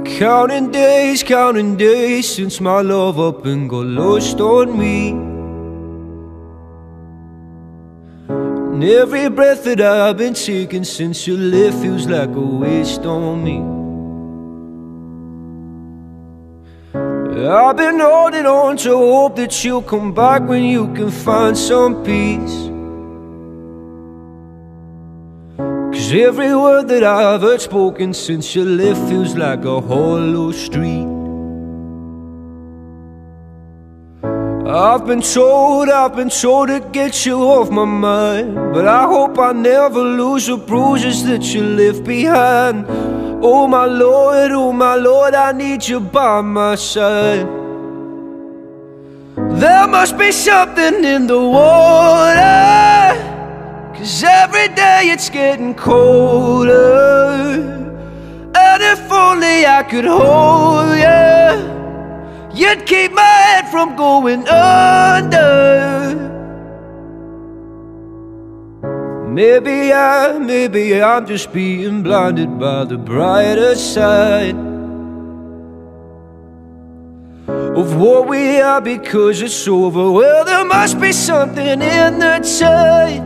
Counting days since my love up and got lost on me. And every breath that I've been taking since you left feels like a waste on me. I've been holding on to hope that you'll come back when you can find some peace. 'Cause every word that I've heard spoken since you left feels like a hollow street. I've been told to get you off my mind, but I hope I never lose the bruises that you left behind. Oh my Lord, I need you by my side. There must be something in the water, 'cause every day it's getting colder. And if only I could hold you, you'd keep my head from going under. Maybe I'm just being blinded by the brighter side of what we are because it's over. Well, there must be something in the tide.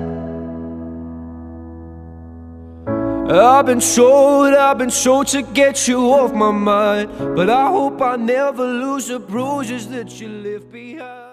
I've been told to get you off my mind, but I hope I never lose the bruises that you left behind.